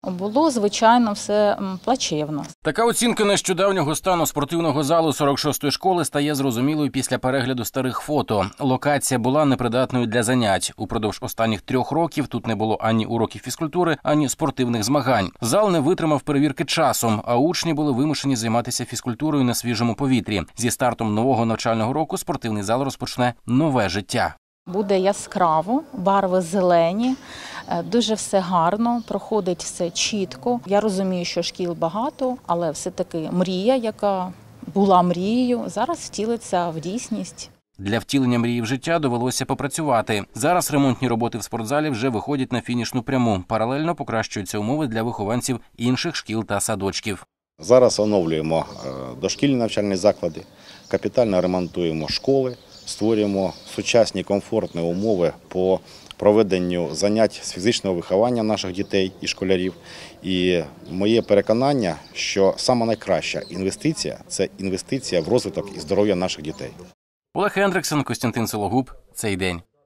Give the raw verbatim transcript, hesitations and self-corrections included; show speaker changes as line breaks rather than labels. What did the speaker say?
було, звичайно, все плачевно.
Така оцінка нещодавнього стану спортивного залу сорок шостої школи стає зрозумілою після перегляду старих фото. Локація була непридатною для занять. Упродовж останніх трьох років тут не було ані уроків фізкультури, ані спортивних змагань. Зал не витримав перевірки часом, а учні були вимушені займатися фізкультурою на свіжому повітрі. Зі стартом нового навчального року спортивний зал розпочне нове життя.
Буде яскраво, барви зелені, дуже все гарно, проходить все чітко. Я розумію, що шкіл багато, але все-таки мрія, яка була мрією, зараз втілиться в дійсність.
Для втілення мрії в життя довелося попрацювати. Зараз ремонтні роботи в спортзалі вже виходять на фінішну пряму. Паралельно покращуються умови для вихованців інших шкіл та садочків.
Зараз оновлюємо дошкільні навчальні заклади, капітально ремонтуємо школи, створюємо сучасні комфортні умови по проведенню занять з фізичного виховання наших дітей і школярів. І моє переконання, що сама найкраща інвестиція – це інвестиція в розвиток і здоров'я наших дітей.
Олег Хендриксон, Костянтин Сологуб. Цей день.